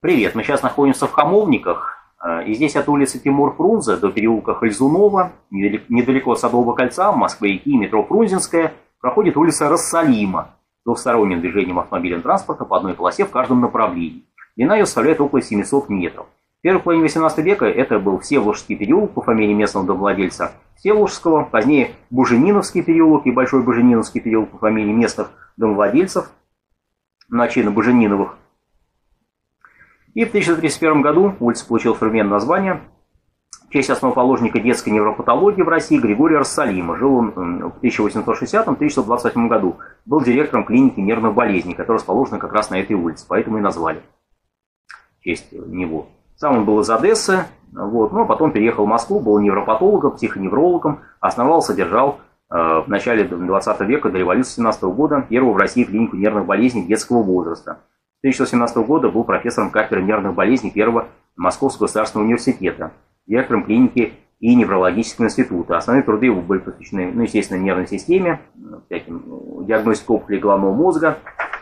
Привет, мы сейчас находимся в Хамовниках, и здесь от улицы Тимур-Фрунзе до переулка Хальзунова, недалеко от Садового кольца, Москвы-реки, метро Фрунзенская, проходит улица Рассалима, двухсторонним движением автомобильного транспорта по одной полосе в каждом направлении. Длина ее составляет около 700 метров. В первой половине 18 века это был Всеволожский переулок по фамилии местного домовладельца Всеволожского, позднее Бужениновский переулок и Большой Бужениновский переулок по фамилии местных домовладельцев, начина Бужениновых. И в 1931 году улица получила современное название в честь основоположника детской невропатологии в России Григория Рассалима. Жил он в 1860-1928 году. Был директором клиники нервных болезней, которая расположена как раз на этой улице, поэтому и назвали в честь него. Сам он был из Одессы, но потом переехал в Москву, был невропатологом, психоневрологом, основал, содержал в начале 20 века, до революции 17 года, первую в России клинику нервных болезней детского возраста. С 1917 года был профессором кафедры нервных болезней Первого Московского государственного университета, директором клиники и неврологического института. Основные труды его были посвящены, естественно, нервной системе, всяким диагностике опухолей головного мозга,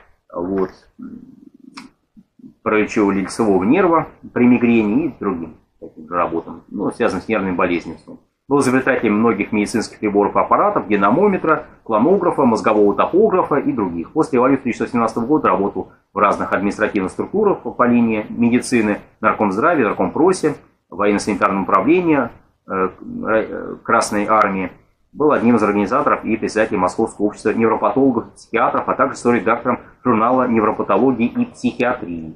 параличевого лицевого нерва при мигрени и другим работам, связанным с нервными болезнями. Был изобретателем многих медицинских приборов и аппаратов, динамометра, клонографа, мозгового топографа и других. После революции 1917 года работал в разных административных структурах по линии медицины, наркомздравия, наркомпросе, военно-санитарном управлении Красной Армии. Был одним из организаторов и председателем Московского общества невропатологов и психиатров, а также редактором журнала невропатологии и психиатрии.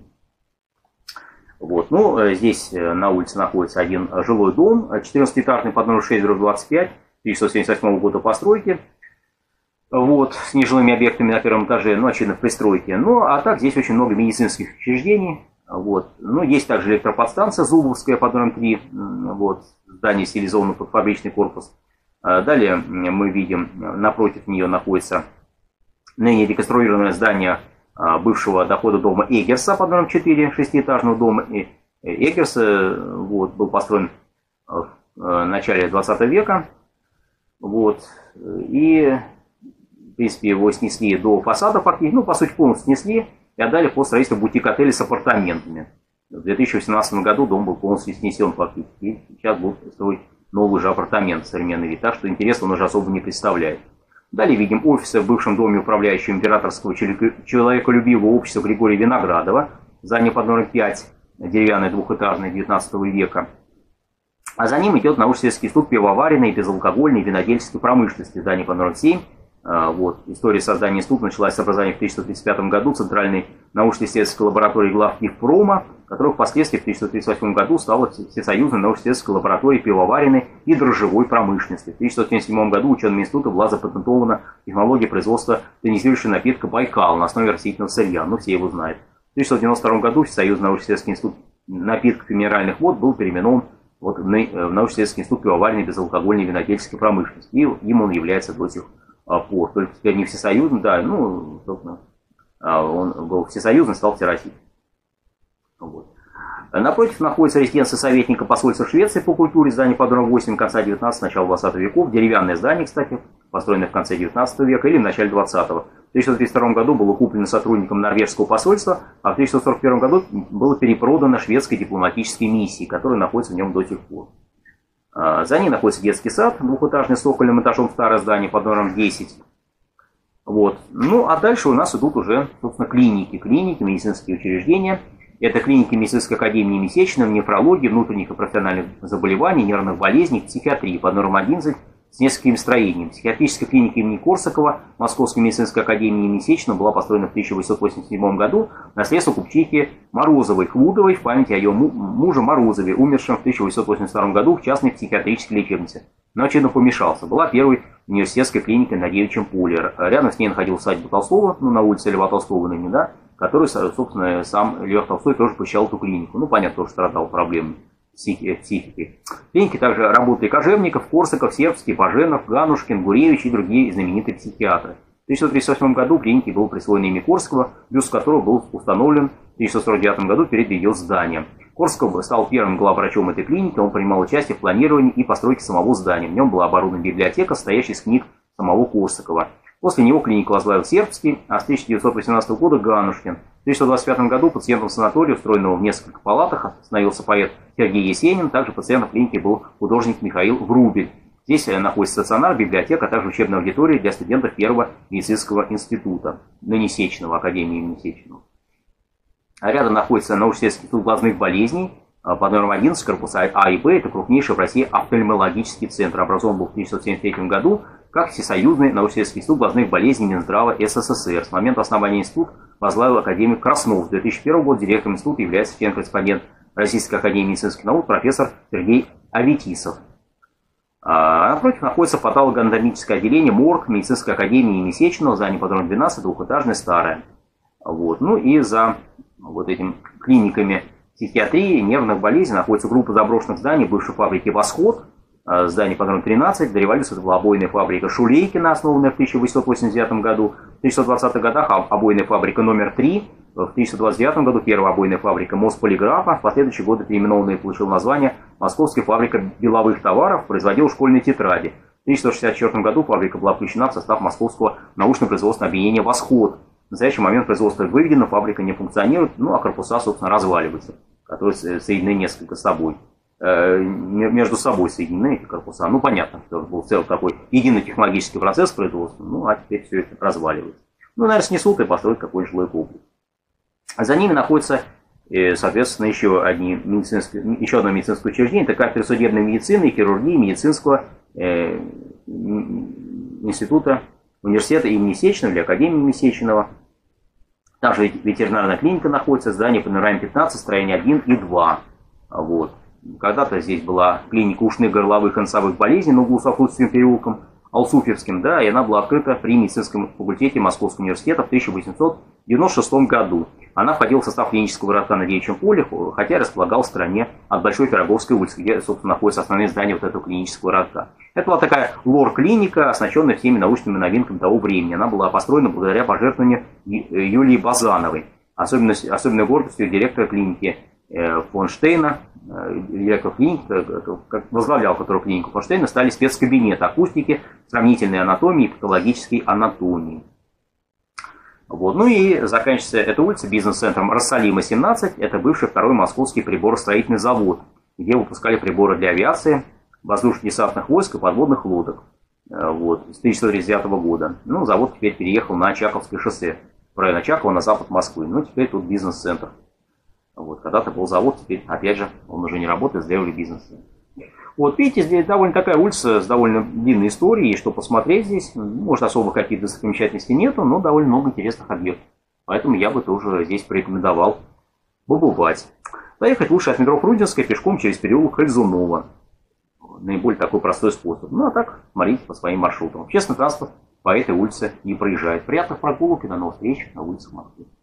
Здесь на улице находится один жилой дом, 14-этажный под номером 6/25, 1978 года постройки, с нежилыми объектами на первом этаже, очевидно, в пристройке. А так здесь очень много медицинских учреждений. Есть также электроподстанция Зубовская под номером 3, здание стилизовано под фабричный корпус. Далее мы видим, напротив нее находится ныне реконструированное здание бывшего дохода дома Эггерса под номером 4, шестиэтажного дома. Эггерс был построен в начале 20 века. И, в принципе, его снесли до фасада фактически, по сути, полностью снесли и отдали под строительство бутик-отеля с апартаментами. В 2018 году дом был полностью снесен фактически. И сейчас будут строить новый же апартамент, современный вид. Так что интереса он уже особо не представляет. Далее видим офисы в бывшем доме управляющего императорского человеколюбивого общества Григория Виноградова, здание под номером 5, деревянное двухэтажное 19 века. А за ним идет научно-исследовательский институт пивоваренной, безалкогольной и винодельческой промышленности, здание под номером 7. История создания института началась с образования в 1935 году Центральной научно-исследовательской лаборатории главпивпрома, которая впоследствии в 1938 году стала Всесоюзной научно-исследовательской лабораторией пивоваренной и дрожжевой промышленности. В 1977 году ученым института была запатентована технология производства тонизирующего напитка «Байкал» на основе растительного сырья, все его знают. В 1992 году Всесоюзный научно-исследовательский институт напитков и минеральных вод был переименован в научно-исследовательский институт пивоваренной безалкогольной и винодельческой промышленности, и им он является до сих пор. Только теперь не всесоюзный, собственно, он был всесоюзный, стал всероссийским. Напротив находится резиденция советника посольства Швеции по культуре, здание под номером 8 конца 19 начала 20 веков. Деревянное здание, кстати, построенное в конце 19 века или в начале 20-го. В 1932 году было куплено сотрудником норвежского посольства, а в 1941 году было перепродано шведской дипломатической миссии, которая находится в нем до сих пор. За ней находится детский сад, двухэтажный с цокольным этажом, старое здание под номером 10. А дальше у нас идут уже, собственно, клиники, медицинские учреждения. Это клиники медицинской академии Месячного, нефрологии, внутренних и профессиональных заболеваний, нервных болезней, психиатрии под номером 11 с несколькими строениями. Психиатрическая клиника имени Корсакова Московской медицинской академии Месячного была построена в 1887 году на средства купчихи Морозовой Хлудовой в память о ее муже Морозове, умершем в 1882 году в частной психиатрической лечебнице. Но, очевидно, помешался. Была первой университетской клиникой на Девичьем поле. Рядом с ней находился усадьба Толстого, на улице Льва Толстого ныне, который, собственно, сам Лев Толстой тоже посещал эту клинику. Понятно, тоже страдал проблемами психики. В клинике также работали Кожевников, Корсаков, Сербский, Баженов, Ганушкин, Гуревич и другие знаменитые психиатры. В 1938 году клинике было присвоено имя Корского, бюст которого был установлен в 1949 году перед ее зданием. Корского стал первым главврачом этой клиники, он принимал участие в планировании и постройке самого здания. В нем была оборудована библиотека, состоящая из книг самого Корсакова. После него клинику возглавил Сербский, а с 1918 года Ганушкин. 1925 году пациентом санатория, устроенного в нескольких палатах, становился поэт Сергей Есенин. Также пациентом клиники был художник Михаил Врубель. Здесь находится стационар, библиотека, а также учебная аудитория для студентов Первого медицинского института, ныне Сеченова, Академии имени Сеченова. А рядом находится научно-исследовательский институт глазных болезней под номером 11, корпуса А и Б. Это крупнейший в России офтальмологический центр. Образован был в 1973 году как Всесоюзный научно-исследовательский институт глазных болезней Минздрава СССР. С момента основания института возглавил академик Краснов. С 2001 года директором института является член-корреспондент Российской академии медицинских наук профессор Сергей Аветисов. А напротив находится патологоанатомическое отделение МОРГ медицинской академии имени Сеченова, здание под номером 12, двухэтажное, старое. Вот. Ну и за вот этими клиниками психиатрии, нервных болезней находится группа заброшенных зданий бывшей фабрики «Восход», здание под номером 13. До революции это была обойная фабрика Шулейкина, основанная в 1889 году. В 1920-х годах обойная фабрика номер 3. В 1929 году первая обойная фабрика Мосполиграфа. В последующие годы переименованная и получила название Московская фабрика беловых товаров, производила школьные тетради. В 1964 году фабрика была включена в состав Московского научно-производственного объединения «Восход». В настоящий момент производство выведено, фабрика не функционирует, ну а корпуса, собственно, разваливаются, которые соединены несколько с собой. Между собой соединены эти корпуса. Ну, понятно, что был целый такой единый технологический процесс производства, ну, а теперь все это разваливается. Ну, наверное, снесут и построят какой-нибудь жилой комплекс. А за ними находится, соответственно, еще одно медицинское учреждение, это кафедра судебной медицины и хирургии медицинского института университета имени Сеченова или Академии имени Сеченова. Также ветеринарная клиника находится, здание под номерами 15, строение 1 и 2. Вот. Когда-то здесь была клиника ушных, горловых и носовых болезней на углу с Алсуфьевским переулком, Алсуфьевским, да, и она была открыта при медицинском факультете Московского университета в 1896 году. Она входила в состав клинического городка на Девичьем поле, хотя располагалась в стороне от Большой Пироговской улицы, где, собственно, находится основное здание вот этого клинического городка. Это была такая лор-клиника, оснащенная всеми научными новинками того времени. Она была построена благодаря пожертвованию Юлии Базановой. Особенной гордостью директора клиники фон Штейна, директор клиники, возглавлял которую клинику фон Штейна, стали спецкабинеты акустики, сравнительной анатомии и патологической анатомии. Вот. Ну и заканчивается эта улица бизнес-центром Рассалима, 17. Это бывший второй московский приборостроительный завод, где выпускали приборы для авиации, воздушно-десантных войск и подводных лодок. Вот. С 1939 года. Ну, завод теперь переехал на Очаковское шоссе, в район Очакова, на запад Москвы. Ну, теперь тут бизнес-центр. Вот. Когда-то был завод, теперь, опять же, он уже не работает, сделали бизнес-центр. Вот, видите, здесь довольно такая улица с довольно длинной историей, и что посмотреть здесь, может, особо каких-то достопримечательностей нету, но довольно много интересных объектов. Поэтому я бы тоже здесь порекомендовал побывать. Доехать лучше от метро Фрунзенская пешком через переулок Хальзунова. Наиболее такой простой способ. Ну, а так, смотрите по своим маршрутам. Общественный транспорт по этой улице не проезжает. Приятных прогулок и до новых встреч на улице Москвы.